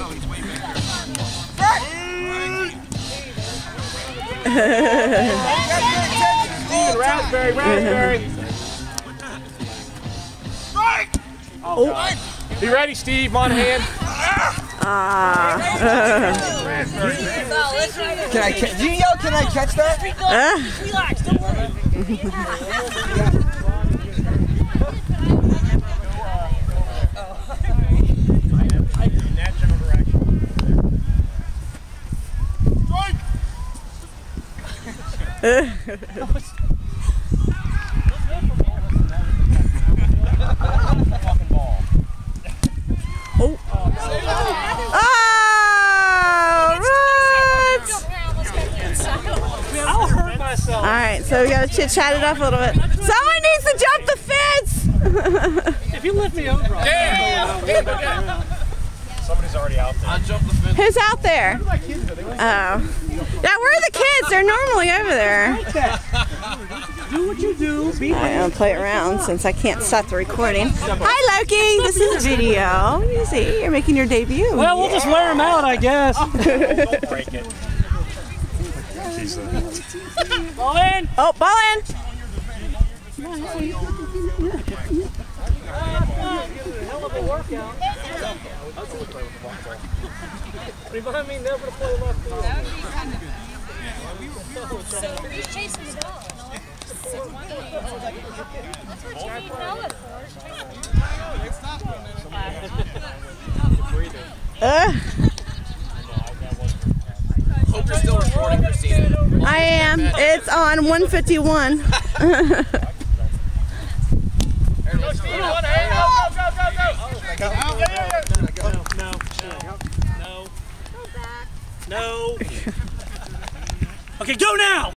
Raspberry. Oh. Be ready, Steve. Monahan. Can I catch? You yell, can I catch that? Relax, don't worry. Alright, so we gotta chit-chat it up a little bit. Someone needs to jump the fence! If you lift me over. Somebody's already out there. I'll jump the fence. Who's out there? Oh. Yeah, where are the kids? They're normally over there. Do what you do. I'm gonna play around since I can't stop the recording. Hi Loki, this is a video. You see, you're making your debut. Well, we'll just wear them out, I guess. Don't break it. Ball in! Oh, ball in! Hell of a workout. Remind me never to play left field. So he's chasing the ball. That's what you know it Hope you're still recording, Christina. I am. It's on 151. Go, Steve! Go! No. Okay, go now!